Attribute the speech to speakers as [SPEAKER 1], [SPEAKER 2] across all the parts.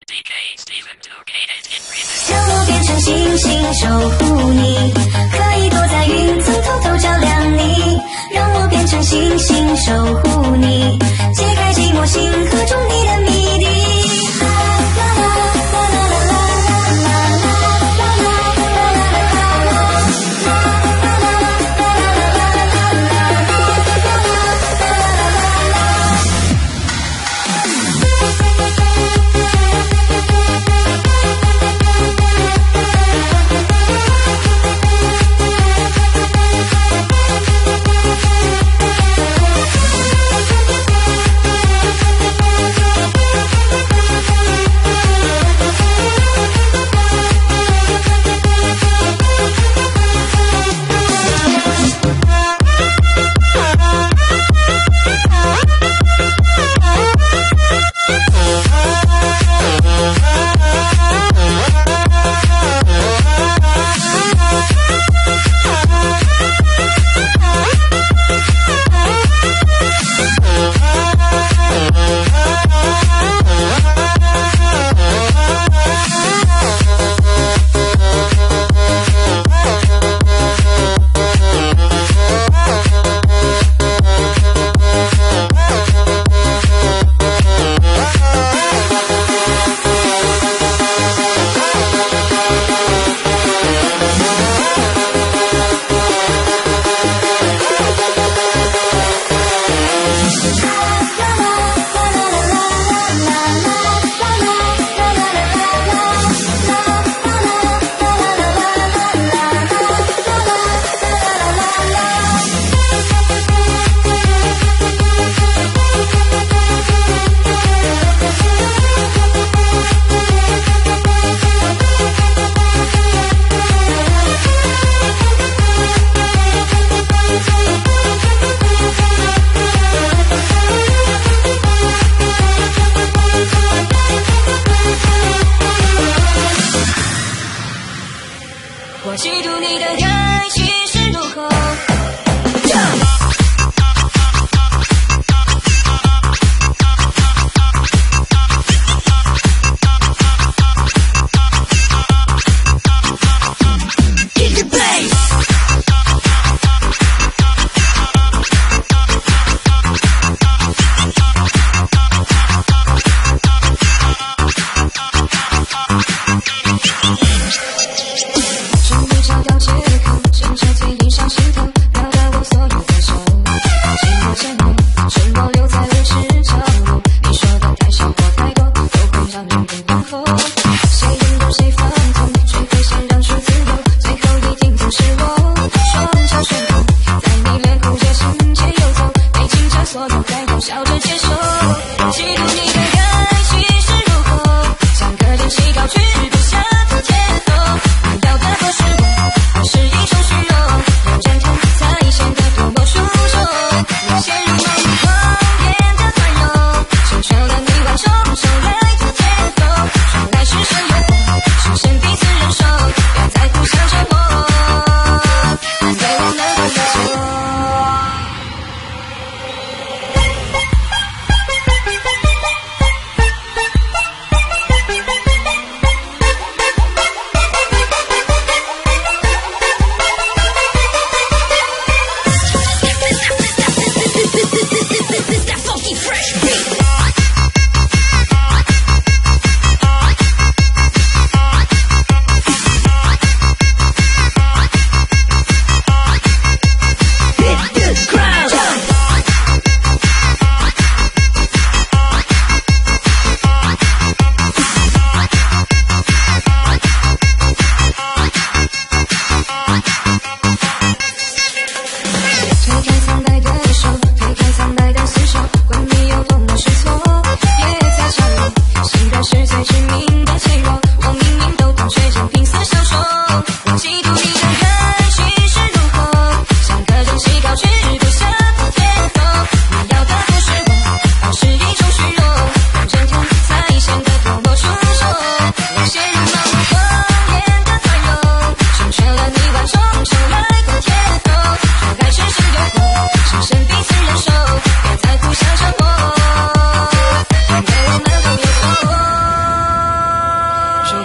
[SPEAKER 1] 让我变成星星守护你，可以躲在云层偷偷照亮你。让我变成星星守护你，解开寂寞星河中你的谜底。
[SPEAKER 2] 我嫉妒你的开心是如何。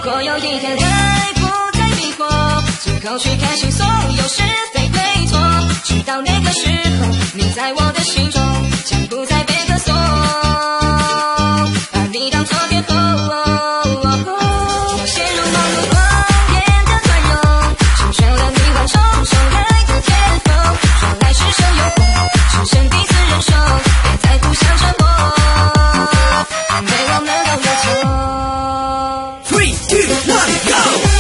[SPEAKER 2] 果有一天爱不再逼迫，最后去看清所有是非对错，直到那个时候，你在我的心中将不再被歌颂，把你当作天后。我陷入梦中狂野的宽容，成全了你万种宠爱的天风，说来是生有祸，只剩彼此忍受，别再互相折磨，因为我们都有错。
[SPEAKER 3] 3、2、1 go。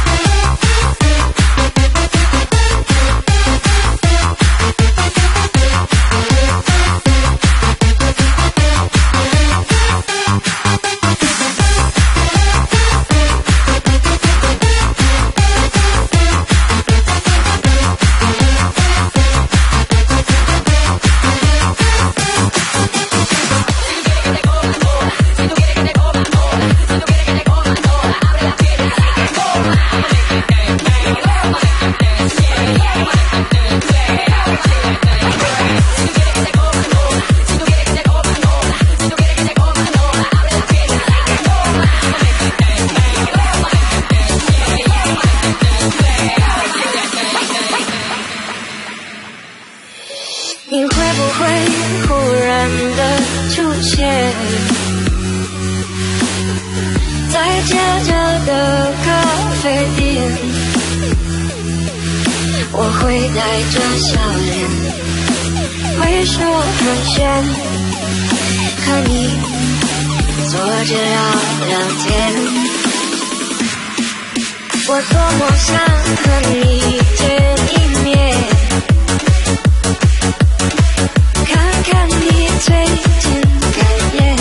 [SPEAKER 1] 你会不会忽然的出现在街角的咖啡店？我会带着笑脸，挥手寒暄，和你坐着聊聊天。我多么想和你见一面，看看你最近改变，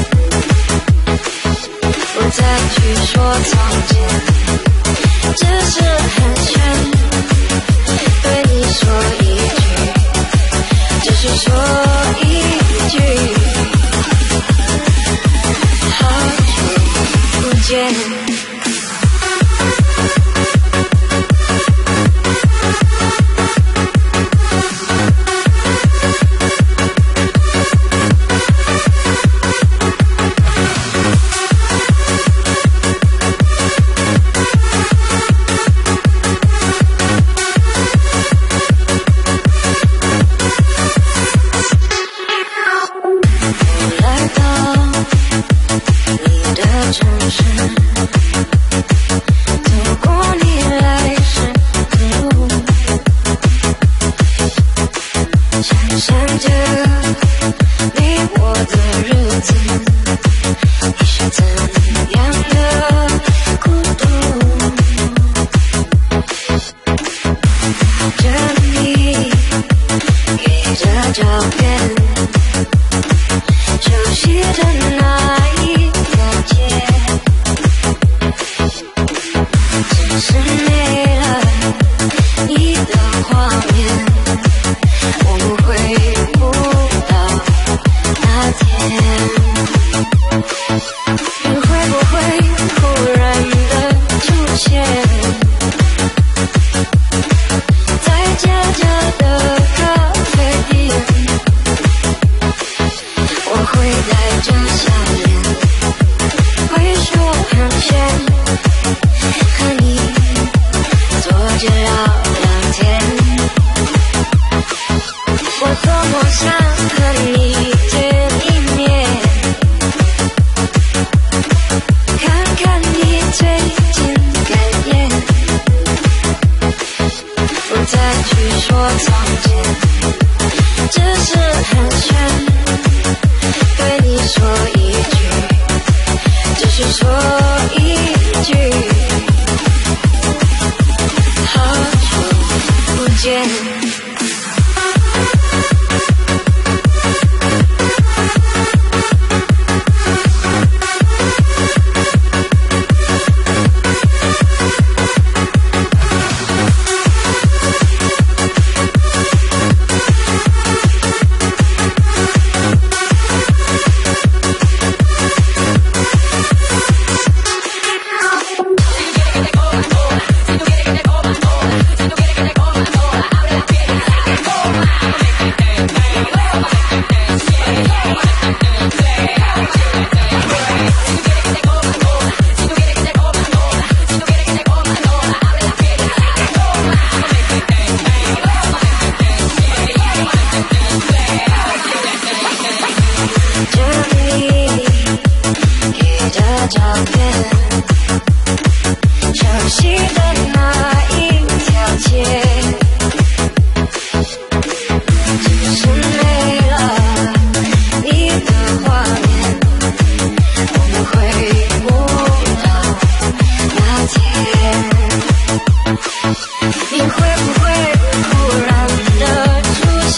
[SPEAKER 1] 不再去说从前，只是寒暄，对你说一句，只是说一句，好久不见。
[SPEAKER 2] 照片，熟悉的那一条街，只是没了你的画面，我们回不到那天。你会不会忽然的出现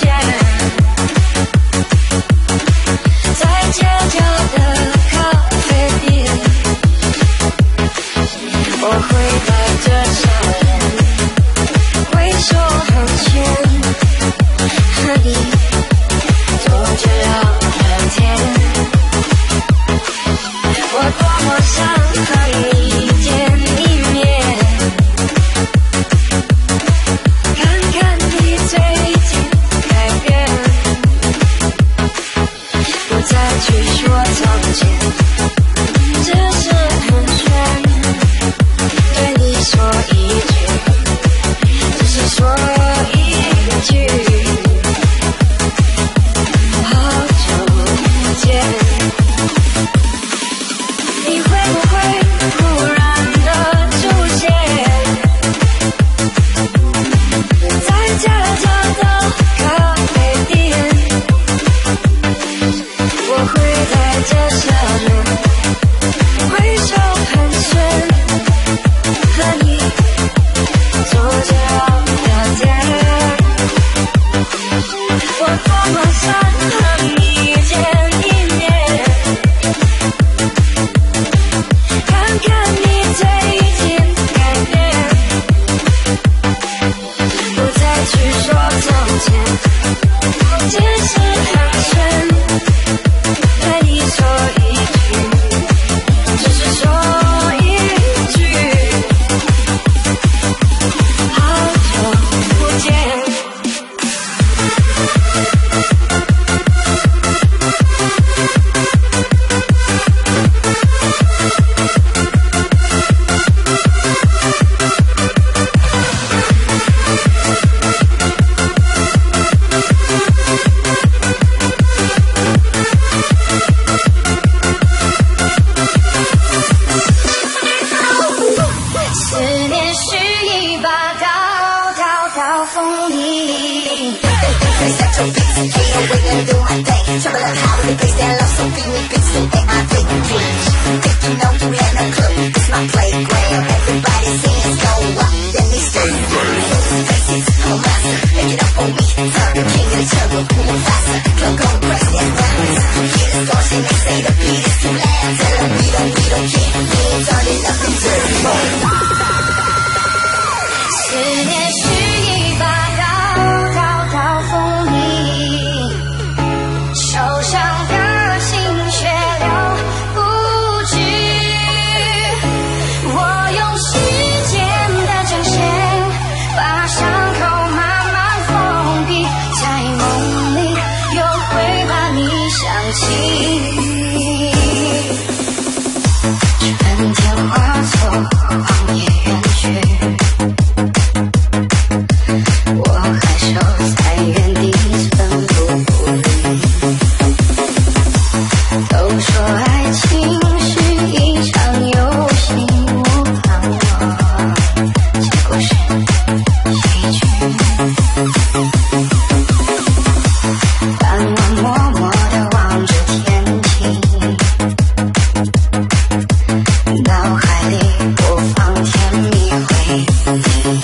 [SPEAKER 2] 在街角的咖啡店？我会带着笑脸，挥手寒暄，和你坐着聊聊天。我多么想和你见一面，看看你最近改变，不再去说从前，只是寒暄，对你说一句，只是说一句，好久不见。你会不会忽然的出现在街角的咖啡店？我会带着笑脸，挥手寒暄，和你坐着聊天。我多么想和你见一面，看看你最近改变，不再去说从前，只是寒暄，对你说一句，只是说一句，好久不见。思念是一把刀，刀刀锋利。思念是一把刀，刀刀锋利，受伤的心却留不去。我用时间的针线把伤口慢慢封闭，在梦里又会把你想起。春天化作荒野远去，我还守在原地寸步不离。都说爱情是一场游戏，我盼望结果是喜剧。傍晚默默地望着天气，脑海里播放甜蜜回忆。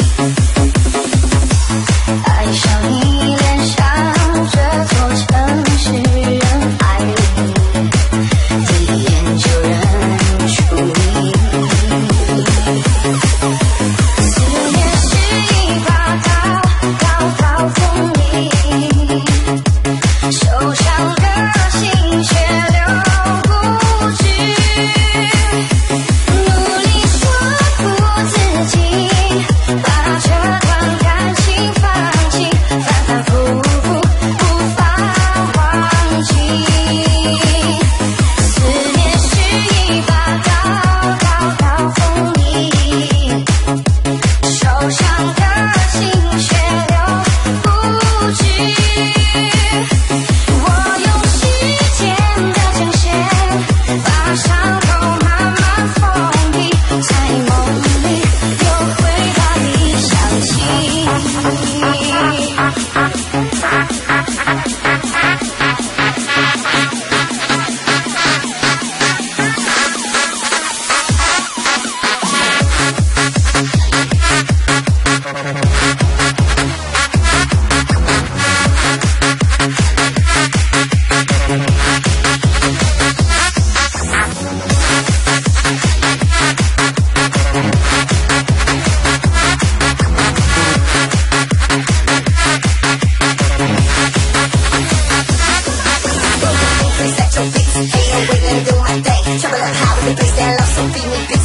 [SPEAKER 2] 爱上你，恋上这座城市，人海里第一眼就认出你。思念是一把刀，刀刀锋利，受伤的心却留不去。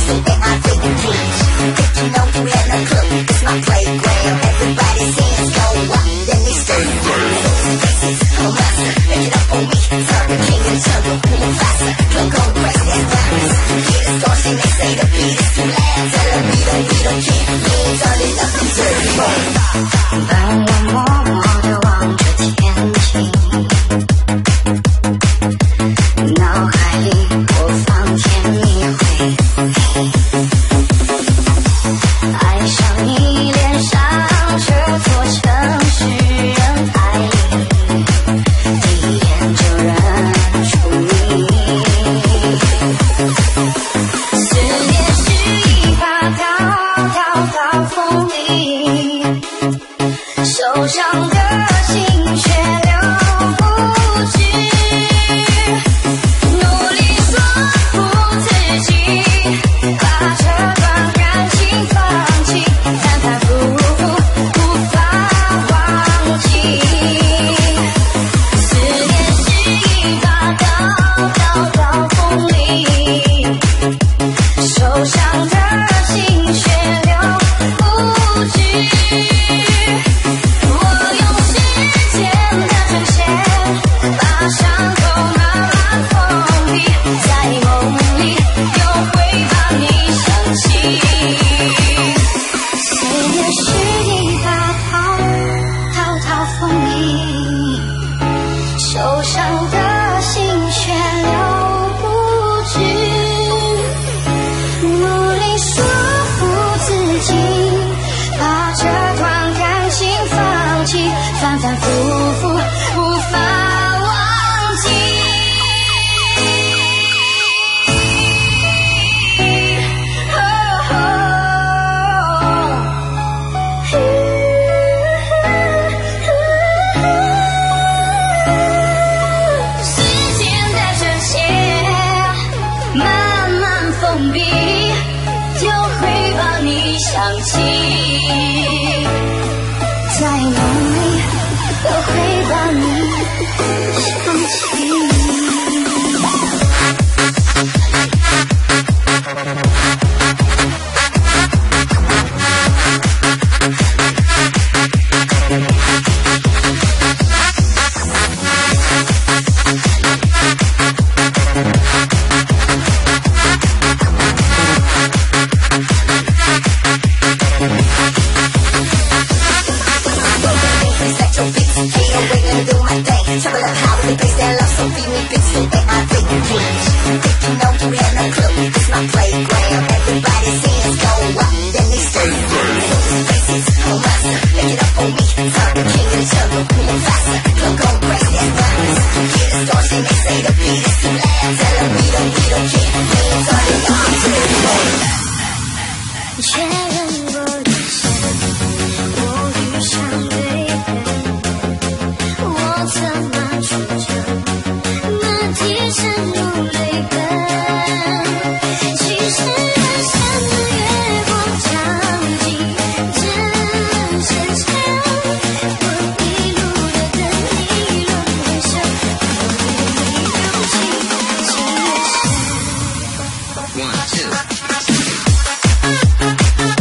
[SPEAKER 1] pixel and I take the beach. If you know you had no clue, it's my playground. Everybody's hands go up, then they stay down. Faces, oh master, pick it up on me. Turn the king and jungle, moving faster. Don't go crazy, that's violence. Hear the distortion, they say the beat is too loud. Tell them we don't care. We ain't turning up the dirty more.
[SPEAKER 2] 伴我默默地望着天际，脑海里播放甜蜜回忆。爱上你脸上这座城市人海里，第一眼就认出你。思念是一把刀锋利，受伤的心却留不住，努力说服自己，把这段感情放弃，反反复复无法忘记。思念是一把刀锋利，受伤的心却留不住。我用时间的针线把伤口慢慢封闭，在梦里又会把你想起。思念是一把刀锋利，受伤的心却留不住，努力说服自己，把这段感情放弃，反反复复无法忘记。时间的针线慢慢封闭，就会把你想起，在梦里都会把你想起。
[SPEAKER 1] Set your beats, can't wait to do my thing. Trouble up how we place that love, so feed me pixel and I take the beach. If you know you had no clue, it's my playground. Everybody's hands go up, then they stay down. Faces, oh master, pick it up on me. Turn the king of the jungle, moving faster. Don't go crazy, that's violence. Hear the distortion, they say the beat is too loud. Tell them we don't care. We ain't turning up the dirty more.
[SPEAKER 2] 确认过一生，我遇上对人，我怎么出征，那提深入泪痕。其实人生的月光场景真深沉，我一路的等你轮回声，我对你用情深。
[SPEAKER 3] 1, 2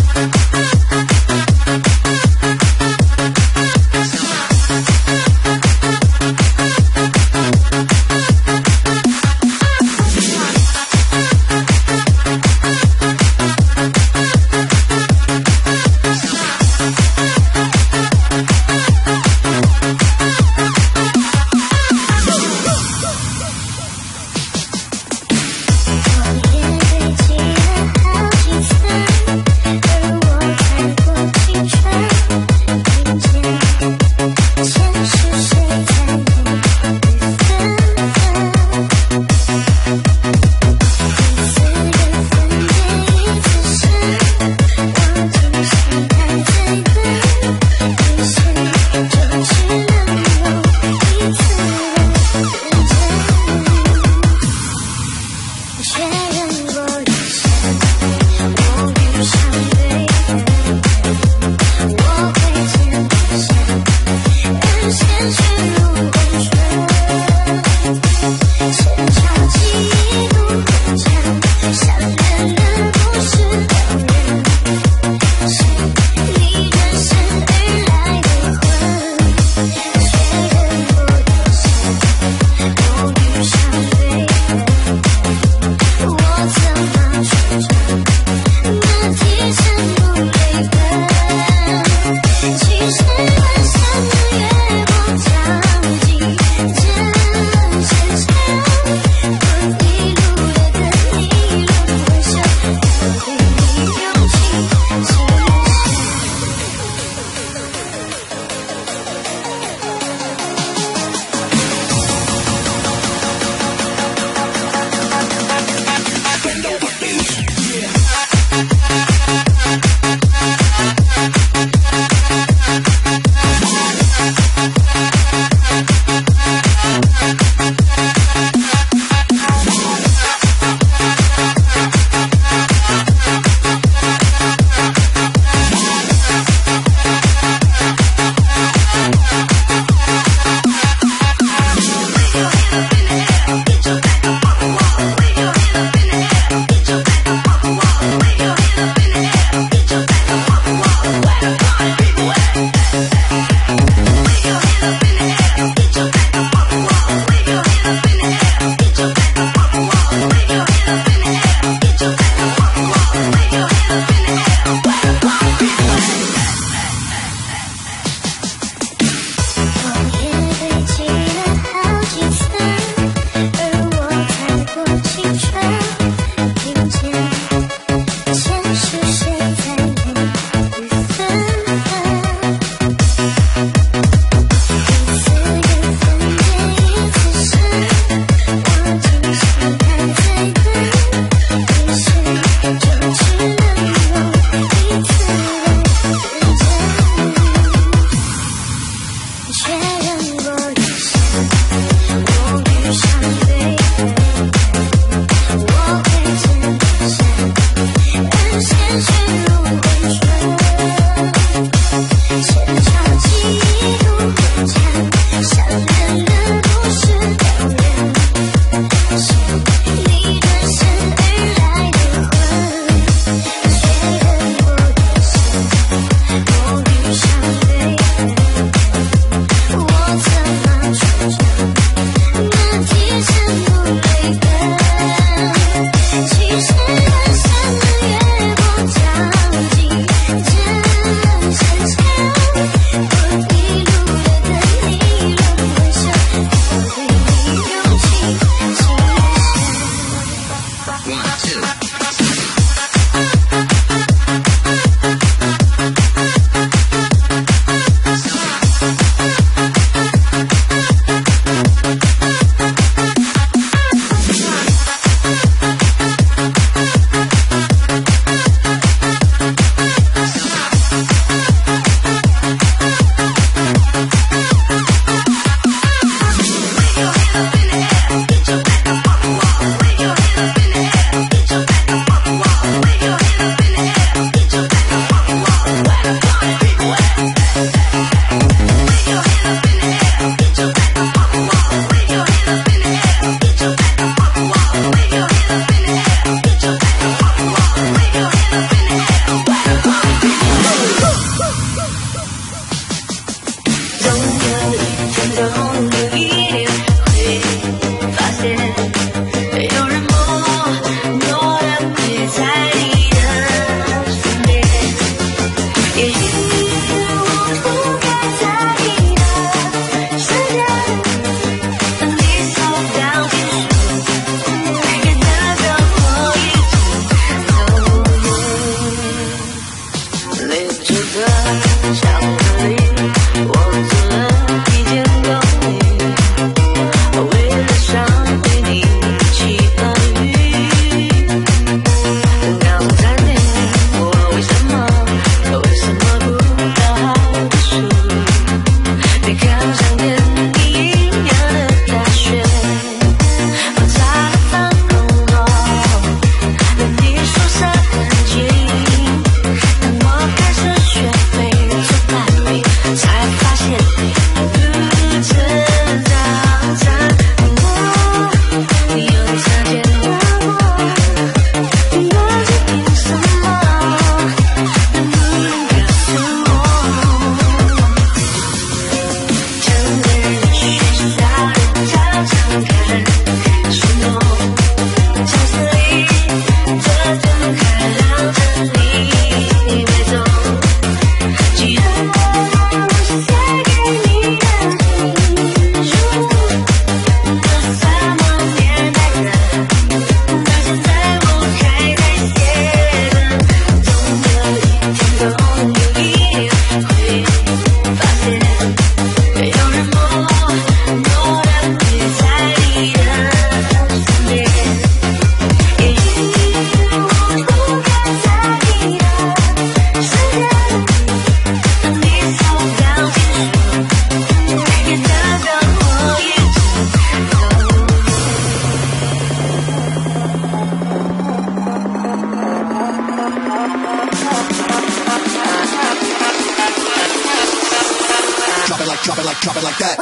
[SPEAKER 3] drop it like that.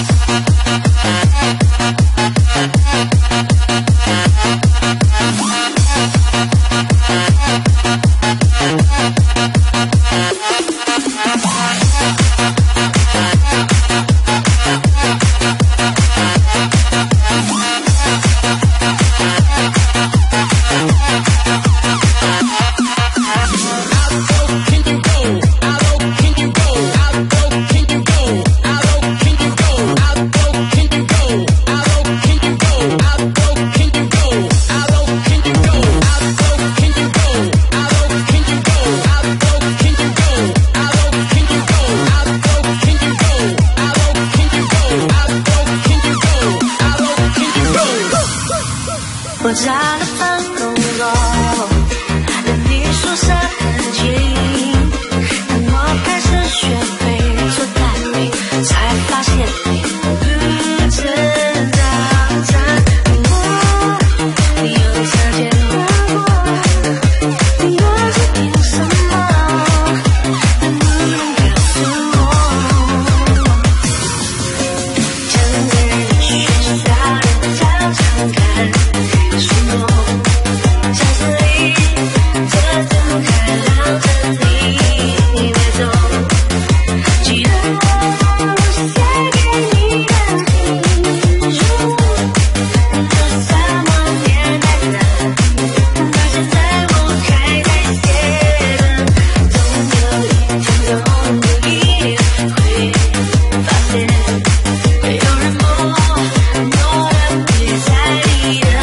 [SPEAKER 1] 我炸了放空我，连你说声很近。当我开始学会做待命，才发现你不知道在我，你又曾见过我，你又是凭什么？能不能告诉我？整个人喧嚣的操场看。什么？相思里，这怎开朗着你别走。记得我写给你的情书，这什么年代的？到现在我还在写着，总有一天，总有一天会发现，有人默默地陪在你的。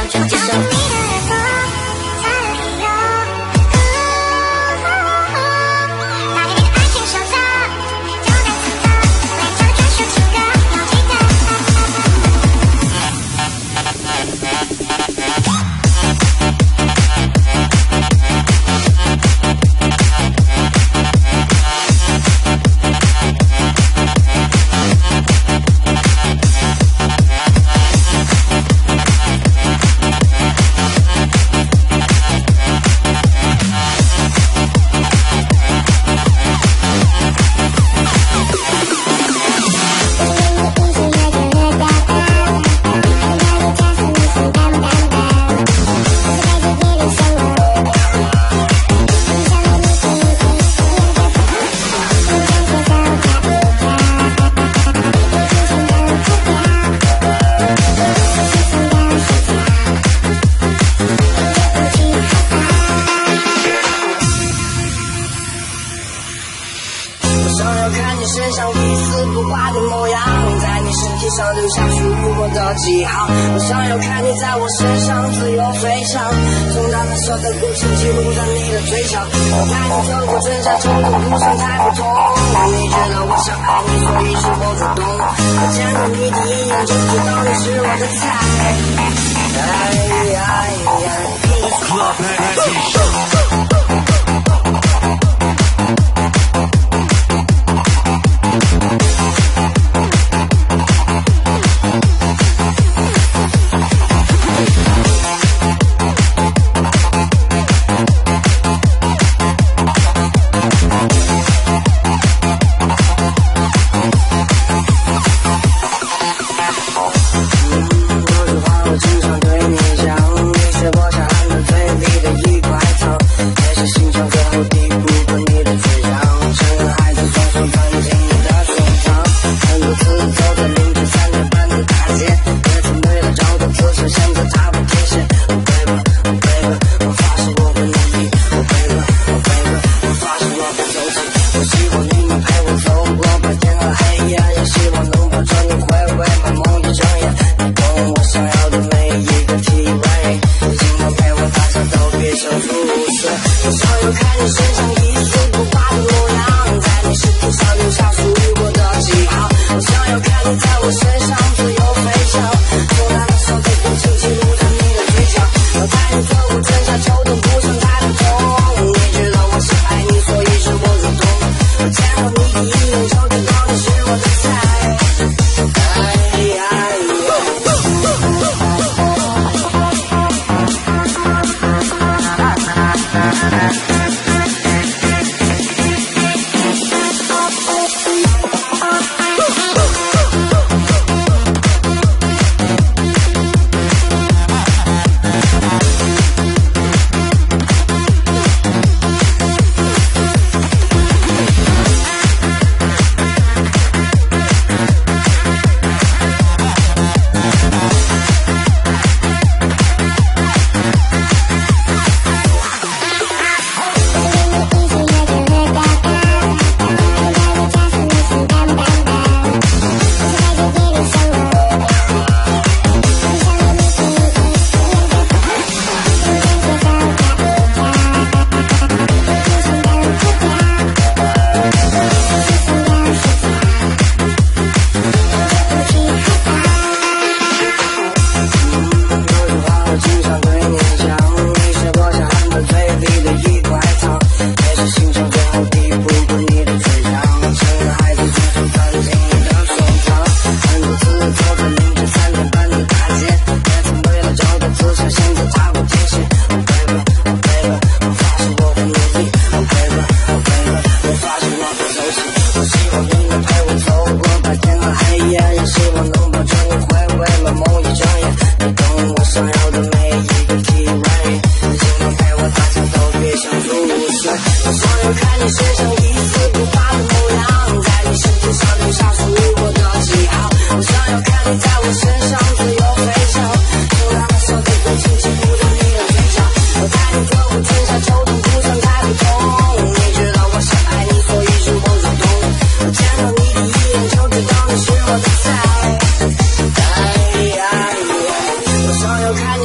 [SPEAKER 1] 就交给你的耳朵，才有理由。打开你的爱情手册，就在此刻，来唱专属情歌，要记得。
[SPEAKER 4] 想要看你身上一丝不挂的模样，在你身体上留下属于我的记号。我想要看你在我身上自由飞翔，从他们说的过程记录在你的嘴上。我看你透过真相，冲动不算太普通。你觉得我想爱你，所以是我主动。我见到你第一眼就知道你是我的菜。
[SPEAKER 3] Club Magazine.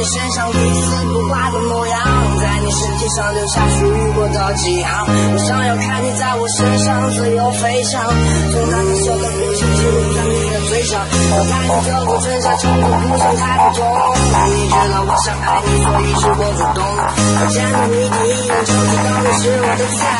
[SPEAKER 4] 你身上一丝不挂的模样，在你身体上留下属于我的记号。我想要看你在我身上自由飞翔，从那个时候的表情记录在你的嘴上。我带你走过春夏秋冬，不想太普通。你知道我想爱你，所以是我主动。我见到你第一眼就知道你是我的菜。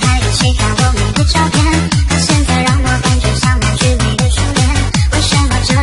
[SPEAKER 1] 照片，可现在让我感觉像满距离的初恋。为什么这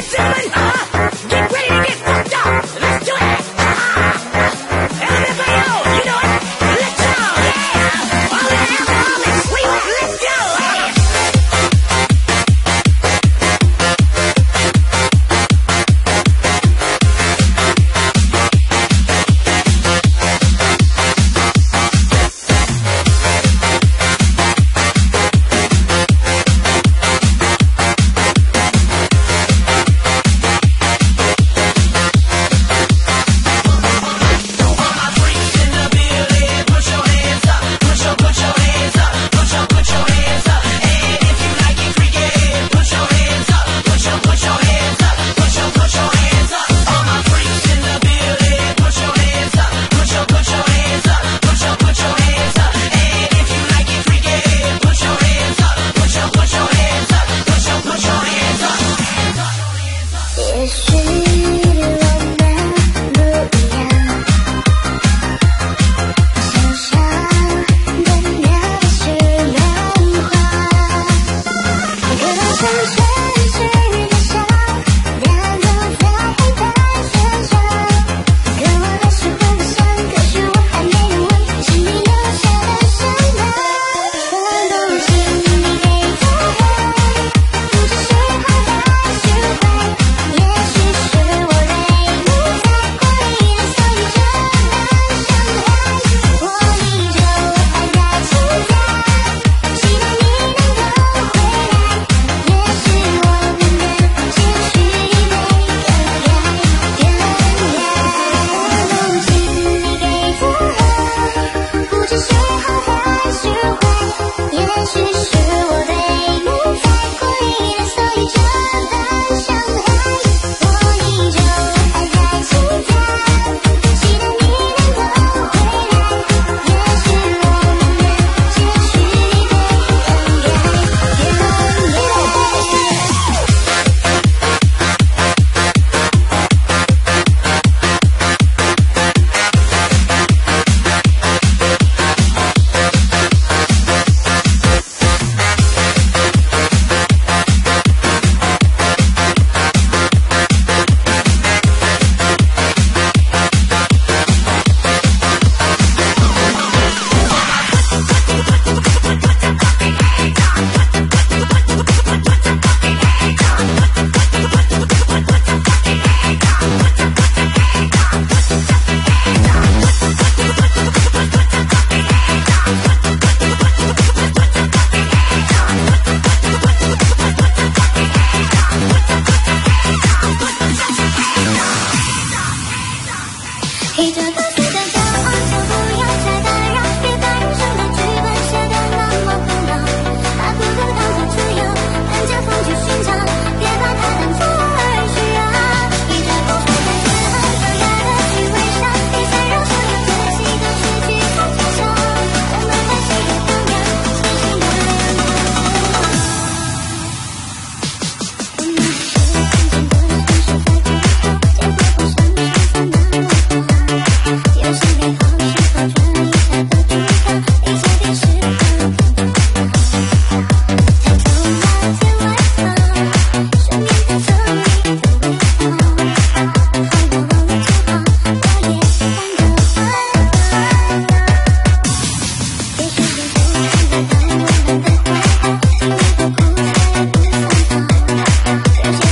[SPEAKER 1] 有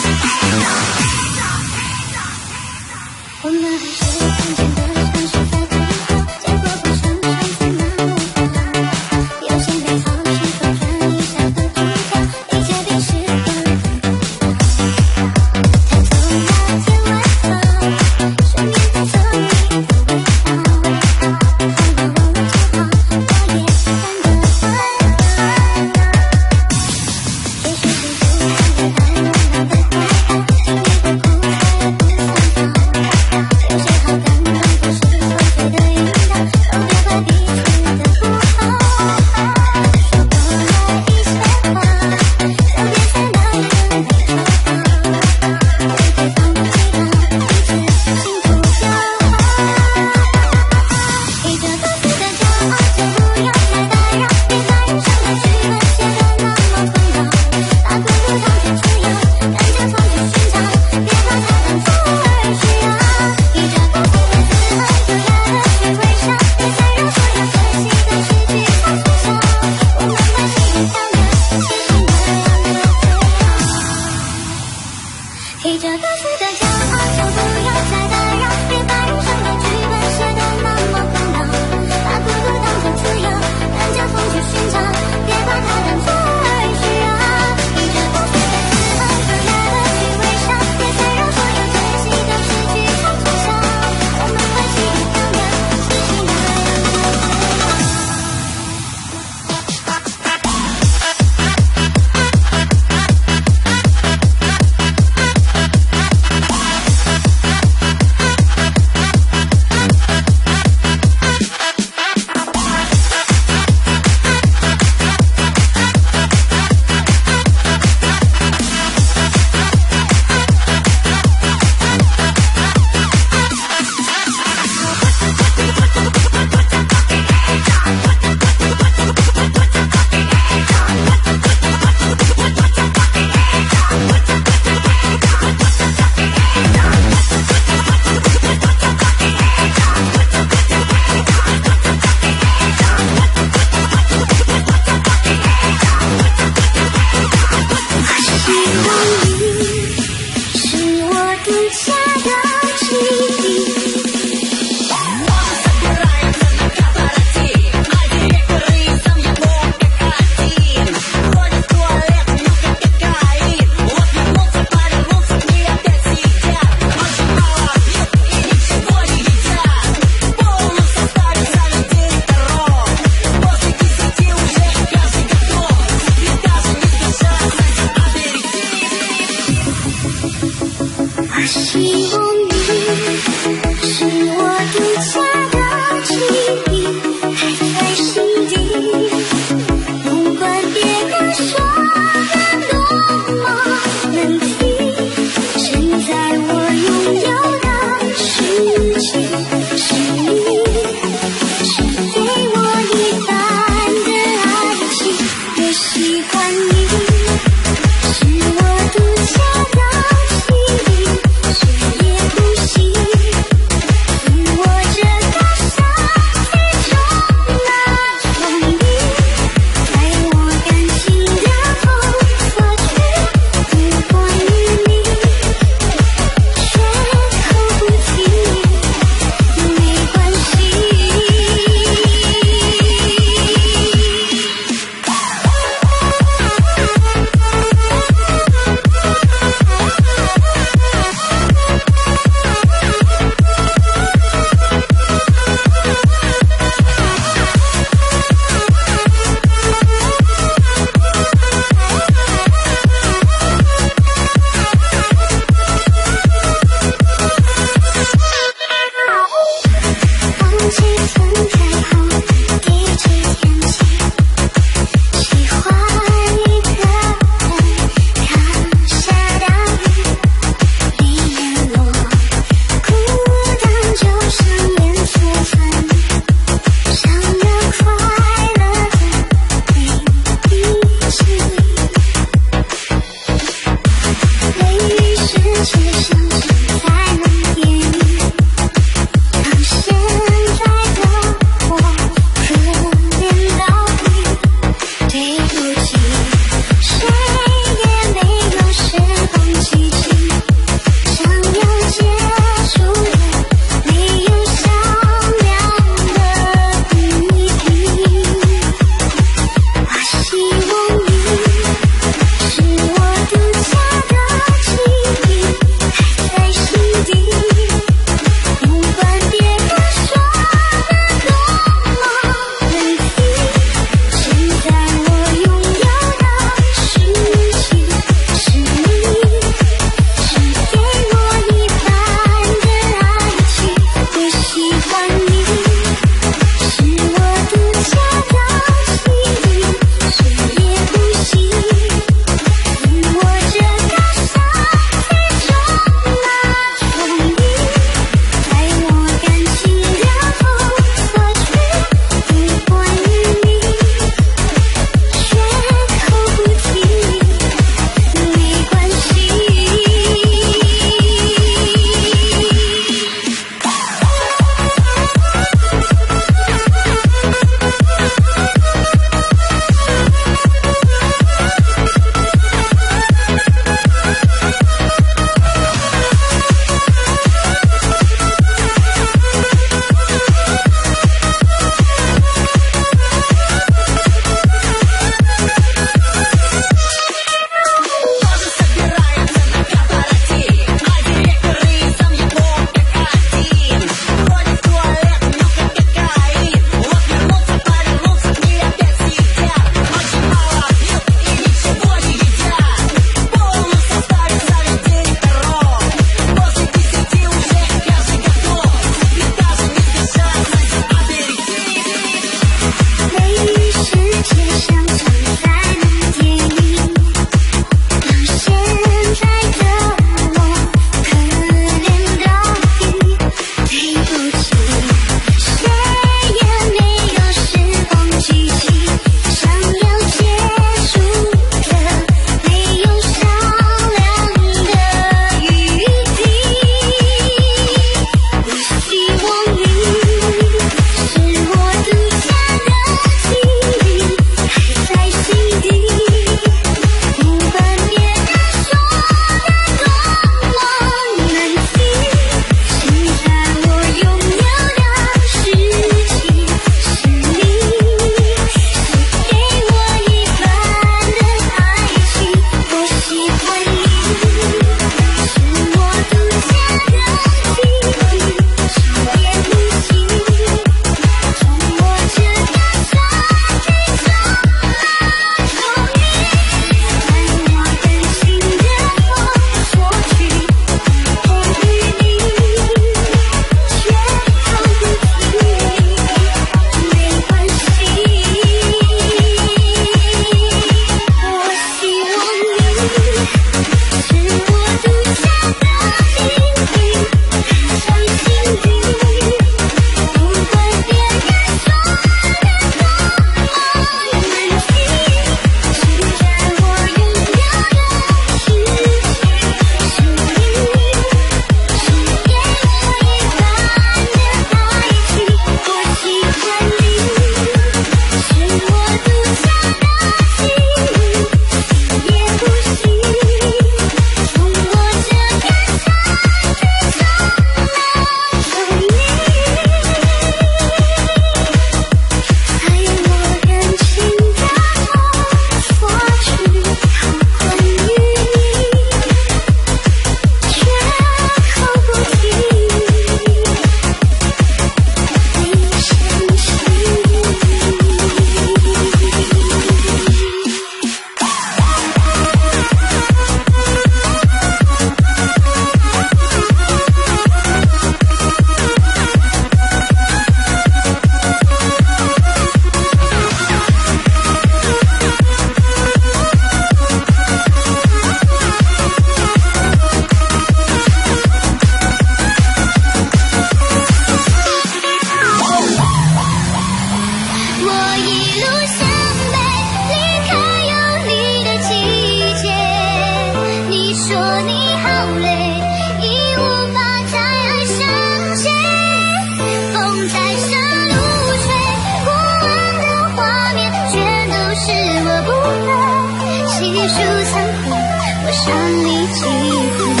[SPEAKER 1] 数残魂，我想你几分。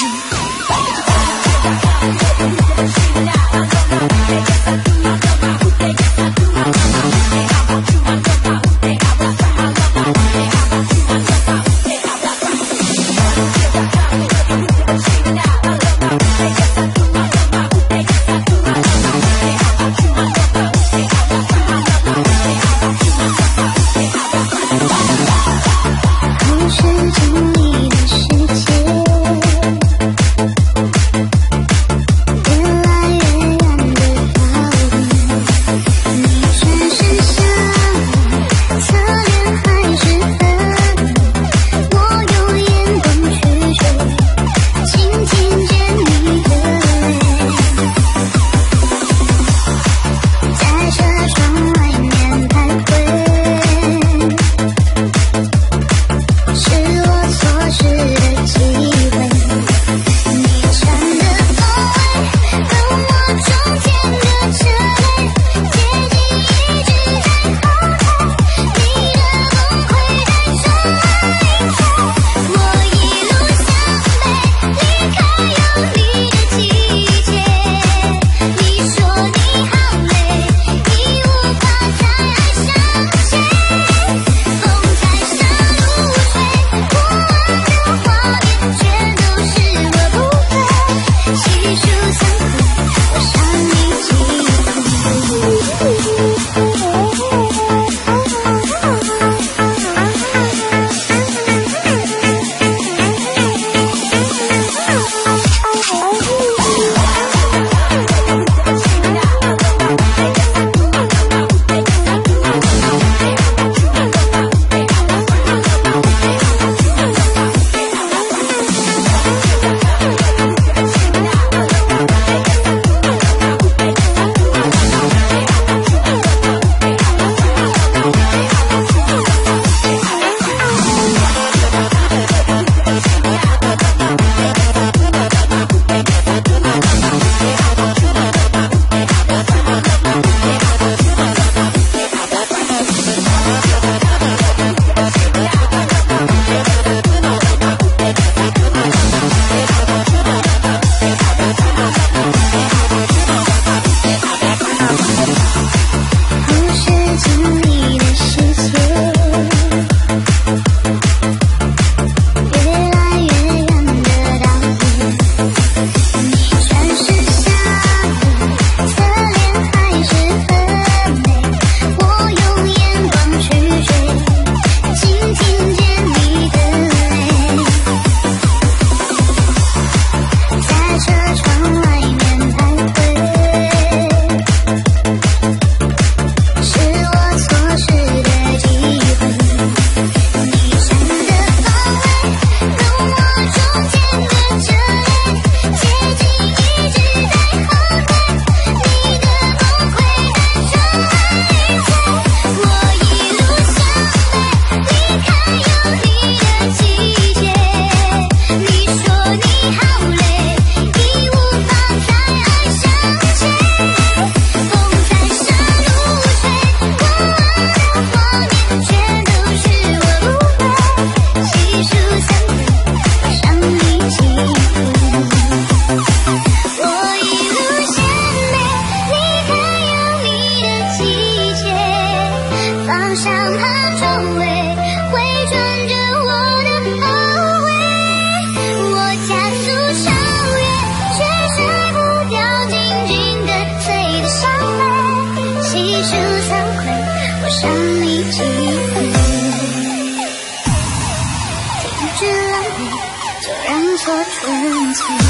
[SPEAKER 1] 同时经历的世界越来越远的道路，你转身向我，侧脸还是分，我用眼光去追，紧紧见你的脸，在车窗外面徘徊。是我错失的机会，你站的方位跟我中间的车内，接近一直在后退，你的崩溃带着一切，我一路向北，离开有你的季节，你说你好累，已无法再爱上谁，风在山路水，过往的画面全都是我不会，细数残魂，我想你几同时经历的世界越来越远的道路，你转身向我，侧脸还是很美，我用眼光去追，紧紧见你的脸，在车窗外面徘徊。是我错失的机会，你站的方位跟我中间的车内，接近一直在后退，你的崩溃带着一切，我一路向北，离开有你的季节，你说你好累，已无法再爱上谁，风在山路水，过往的画面全都是我不会，细数残魂，我想你几分，我一路向北，离开有你的季节，方向盘周围回转着我的后尾，我加速超越，却甩不掉紧紧的催的伤悲，细数惭愧，我想你几分，停止浪费，就让错纯粹。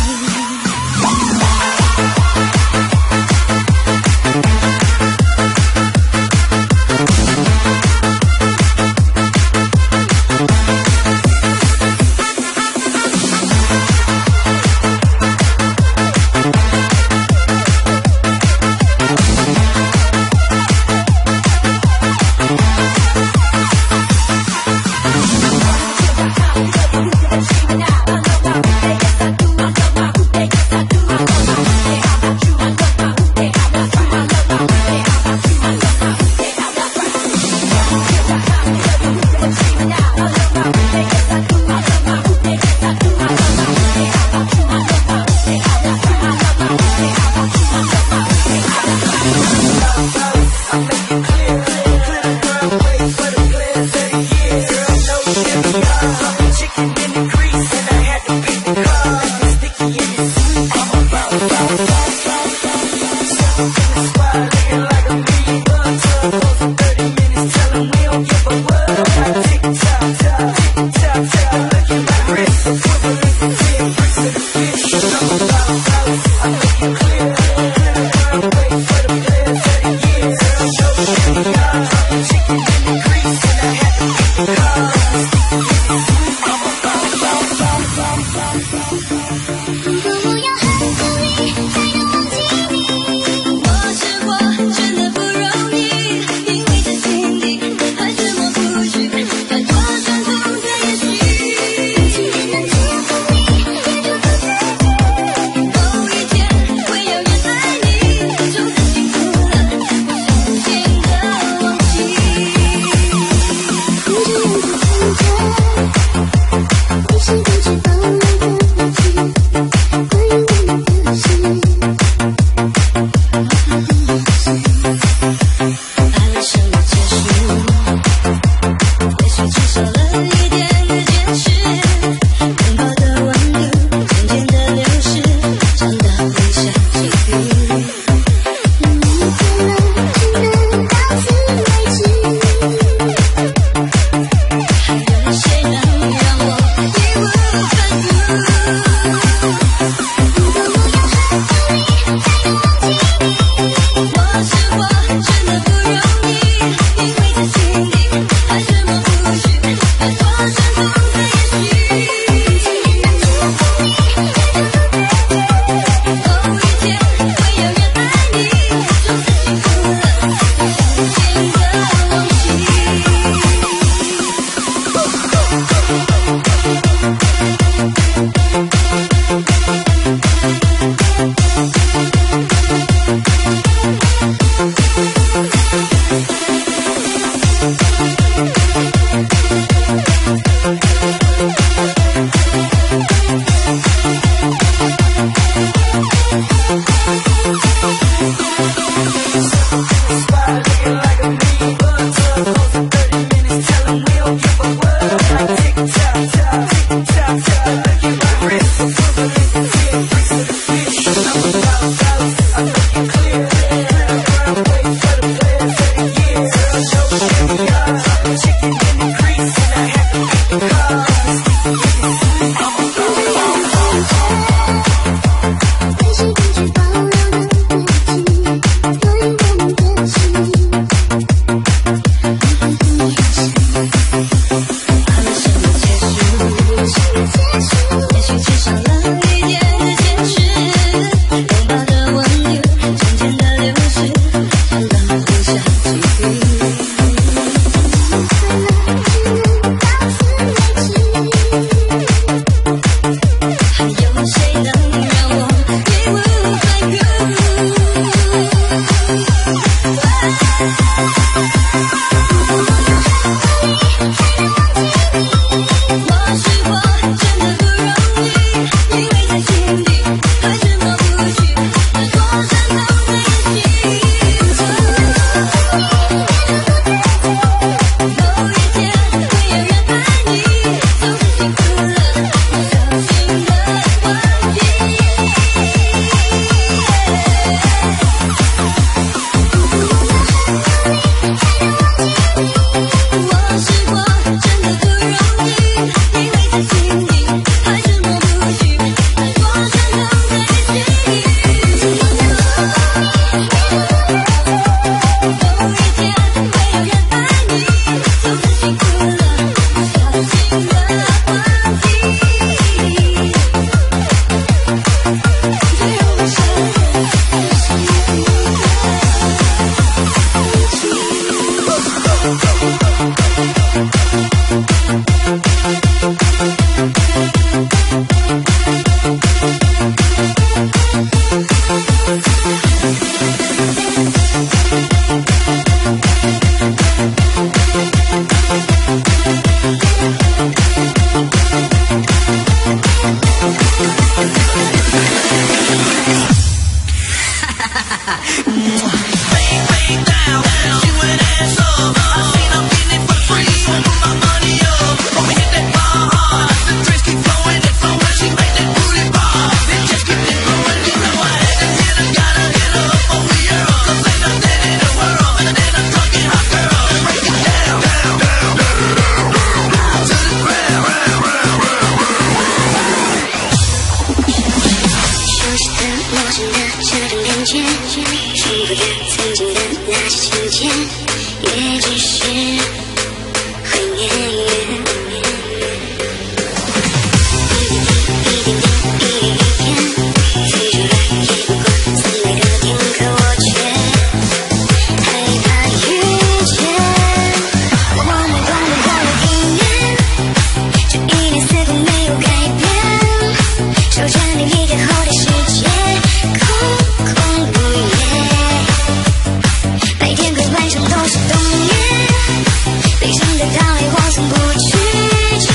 [SPEAKER 1] 时间，也只是会越远。一点点，一点点，追逐了也不过三百个天，可我却害怕遇见。我懵懵懂懂过了1年，这1年似乎没有改变，守着你离开后的世界，空空如也。白天和晚上都是冬夜，悲伤的到来我从不拒绝，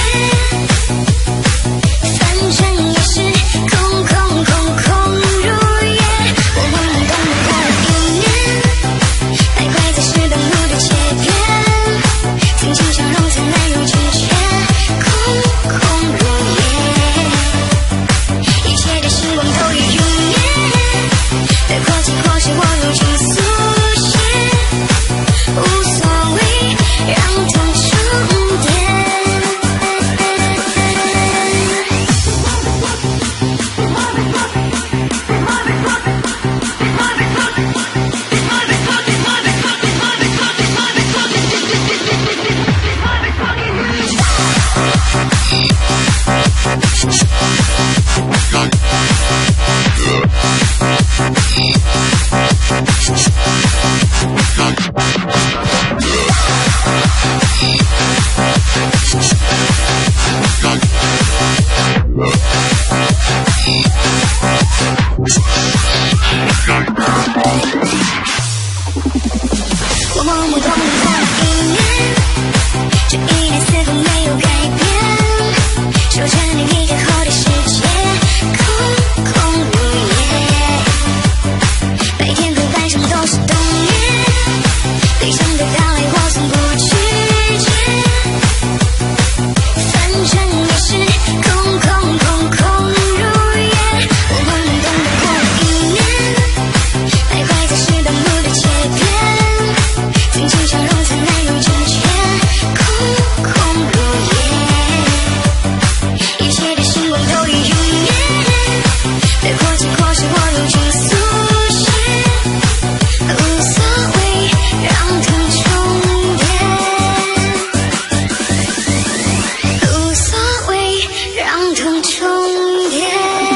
[SPEAKER 1] 反正也是空空空空如也。我懵懵懂懂过了1年，徘徊在石板路的街边，曾经笑容灿烂如拒绝，空空如也。一切的星光都已陨灭，得过且过是我如今速写，无所谓，让痛重叠。我懵懵懂懂过了1年，这1年似乎没有改变，守着你离开后的世界，空空如也。白天和晚上都是冬夜，悲伤的到来我从不拒绝，反正也是空空空空如也。我懵懵懂懂过了1年，徘徊在石板路的街边，曾经笑容灿烂如拒绝，空空如也。一切的星光都已陨灭，得过且过是我如今速写，无所谓，让痛重叠，无所谓，让痛重叠。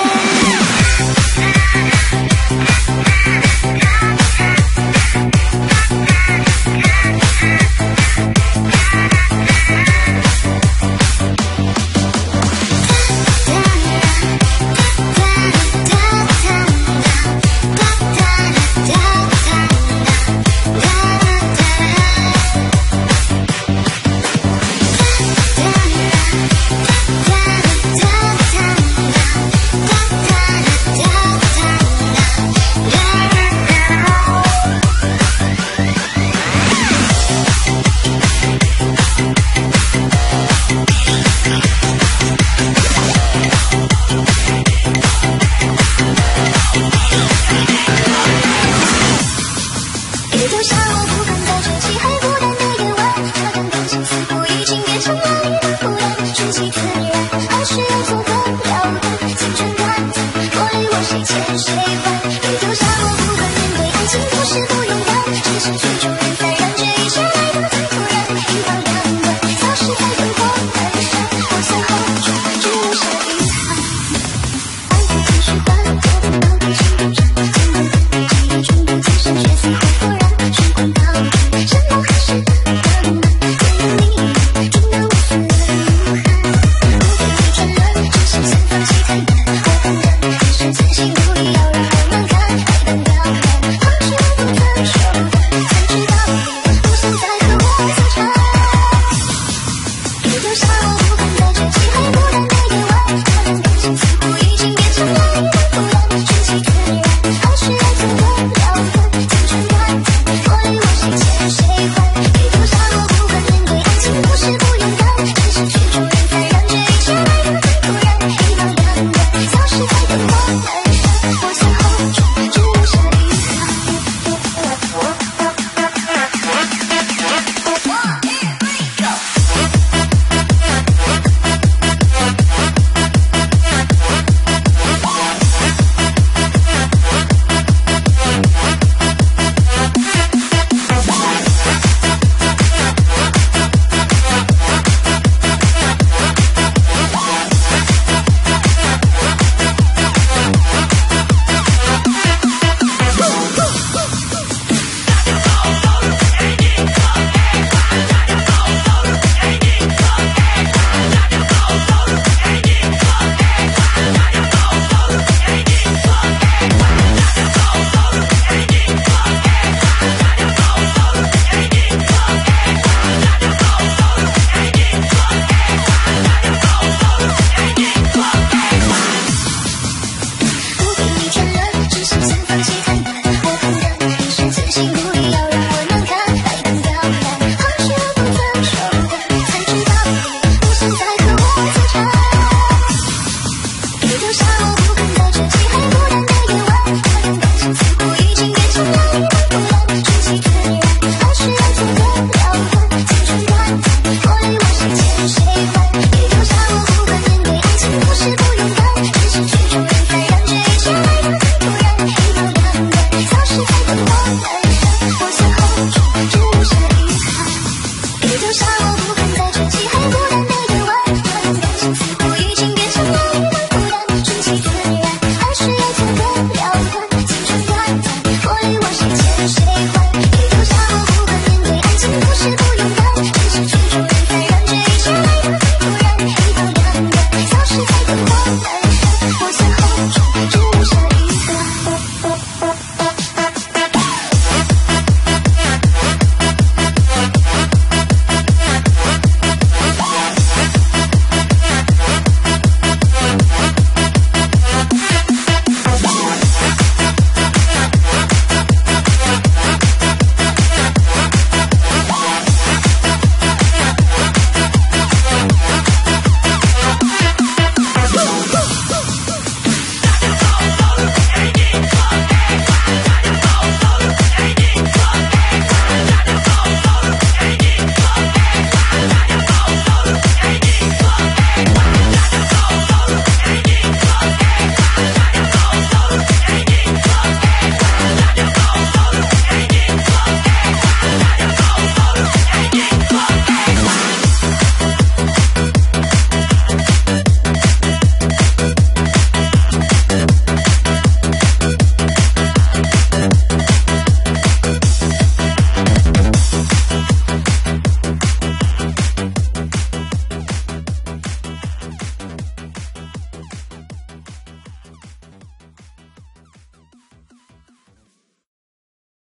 [SPEAKER 1] 别走向我不敢在这漆黑孤单的夜晚，那段感情似乎已经变成了你的负担，顺其自然，还是要做个了断，青春短暂，我累我谁欠谁还？别走向我不敢面对爱情不是不勇敢，只是最终你才让这一切来得太突然，一旁两端，消失在灯光阑珊，我随后却只留下遗憾。爱的继续换，我的到底是多少？曾经的对记忆冲动，此生却似乎忽然。时光倒流，什么还是可能的？为了你，真的无所如何？不必再转了，只是想放弃太难。我看的还是自己努力，要让我们看，爱的表演，或者不特说。